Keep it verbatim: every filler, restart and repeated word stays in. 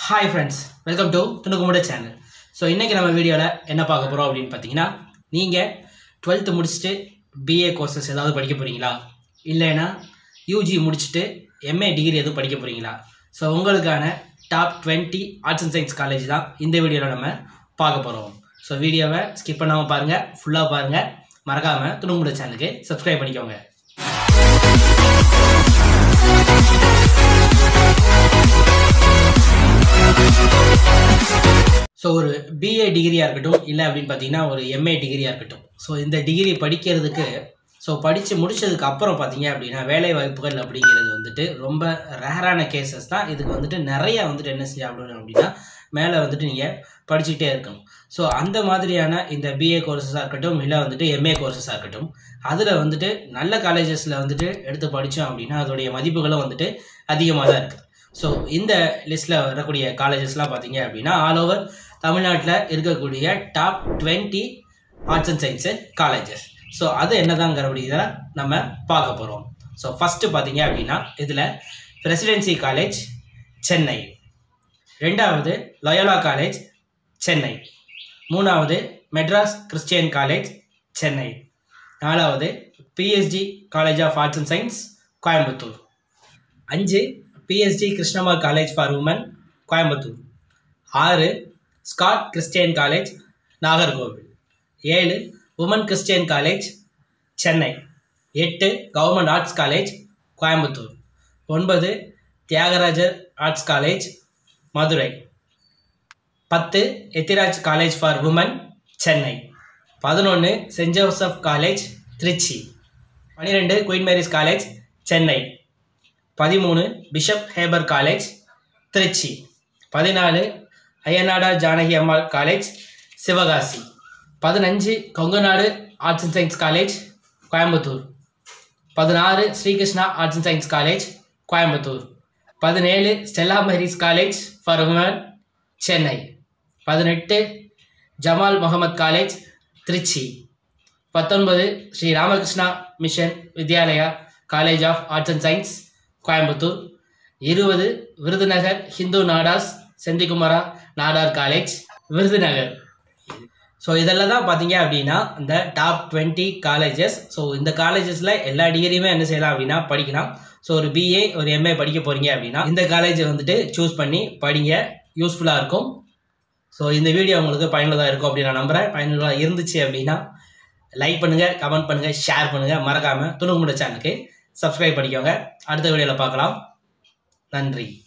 Hi friends, welcome to Thunukumootai channel. So இன்னைக்கு நம்ம வீடியோல என்ன பார்க்க போறோம் அப்படினு பாத்தீங்கன்னா நீங்க twelfth முடிச்சிட்டு B A courses ஏதாவது படிக்க போறீங்களா இல்லனா U G முடிச்சிட்டு M A டிகிரி ஏதாவது படிக்க போறீங்களா சோ உங்களுக்கான top twenty arts and science college தான் இந்த வீடியோல நம்ம பார்க்க போறோம். சோ வீடியோவை ஸ்கிப் பண்ணாம பாருங்க, ஃபுல்லா பாருங்க. மறக்காம Thunukumootai சேனலுக்கு subscribe பண்ணிக்கோங்க. So ஒரு B A டிகிரியா இருக்கட்டும் இல்ல அப்படினு பாத்தீங்கன்னா ஒரு M A டிகிரியா இருக்கட்டும் சோ இந்த டிகிரி படிக்கிறதுக்கு சோ படிச்சு முடிச்சதுக்கு அப்புறம் பாத்தீங்க அப்படினா வேலை வாய்ப்புகள் அப்படிங்கிறது வந்துட்டு ரொம்ப ரேரான கேसेस தான். இதுக்கு வந்துட்டு நிறைய வந்துட்டு என்ன செய்யணும் அப்படினா மேல வந்துட்டு நீங்க படிச்சிட்டே இருக்கணும். சோ அந்த மாதிரியான இந்த B A கோர்சஸா இருக்கட்டும் இல்ல வந்துட்டு M A கோர்சஸா இருக்கட்டும் அதுல வந்துட்டு நல்ல காலேजेसல வந்துட்டு எடுத்து படிச்சோம் அப்படினா அதோட மதிப்புகளும் வந்துட்டு அதிகமா தான் இருக்கு. சோ இந்த லிஸ்ட்ல வரக்கூடிய காலேजेसலாம் பாத்தீங்க அப்படினா ஆல் ஓவர் தமிழ்நாட்டுல இருக்கக்கூடிய top twenty arts and science colleges. So அது என்னதாங்கறபடியத நம்ம பார்க்க போறோம். சோ ஃபர்ஸ்ட் பாத்தீங்க அப்படினா இதுல பிரசிடென்சி காலேஜ் சென்னை, இரண்டாவது லயோலா காலேஜ் சென்னை, மூணாவது மெட்ராஸ் கிறிஸ்டியன் காலேஜ் சென்னை, நாலாவது P S G college of arts and science Coimbatore, அஞ்சு P S G Krishnamma college for women Coimbatore, ஆறு ஸ்காட் கிறிஸ்டியன் காலேஜ் நாகர்கோவில், ஏழு உமன் கிறிஸ்டியன் காலேஜ் சென்னை, எட்டு கவர்மெண்ட் ஆர்ட்ஸ் காலேஜ் கோயம்புத்தூர், ஒன்பது தியாகராஜர் ஆர்ட்ஸ் காலேஜ் மதுரை, பத்து Ethiraj college for women Chennai, பதினொன்று saint Joseph college Trichy, பன்னிரெண்டு queen Mary's college Chennai, பதிமூணு bishop Haber college Tiruchi, பதினாலு அய்யனாடா ஜானகி அம்மாள் காலேஜ் சிவகாசி, பதினஞ்சு Kongunadu arts and science college Coimbatore, பதினாறு Srikrishna arts and science college Coimbatore, பதினேழு Stella Maris college for women Chennai, பதினெட்டு ஜமால் முகமது காலேஜ் திருச்சி, பத்தொன்பது Sri Ramakrishna mission Vidyalaya college of arts and science Coimbatore, இருபது விருதுநகர் ஹிந்து நாடாஸ் செந்திகுமாரா நாடார் காலேஜ் விருதுநகர். ஸோ இதெல்லாம் தான் பார்த்தீங்க அப்படின்னா இந்த டாப் டுவெண்ட்டி காலேஜஸ். ஸோ இந்த காலேஜஸில் எல்லா டிகிரியுமே என்ன செய்யலாம் அப்படின்னா படிக்கலாம். ஸோ ஒரு B A ஒரு M A படிக்க போகிறீங்க அப்படின்னா இந்த காலேஜை வந்துட்டு சூஸ் பண்ணி படிங்க, யூஸ்ஃபுல்லாக இருக்கும். ஸோ இந்த வீடியோ உங்களுக்கு பயனுள்ளதாக இருக்கும் அப்படின்னு நான் நம்புகிறேன். பயனுள்ளதாக இருந்துச்சு அப்படின்னா லைக் பண்ணுங்கள், கமெண்ட் பண்ணுங்கள், ஷேர் பண்ணுங்கள். மறக்காமல் Thunukumootai சேனலுக்கு சப்ஸ்கிரைப் பண்ணிக்கோங்க. அடுத்த வீடியோவில் பார்க்கலாம். நன்றி.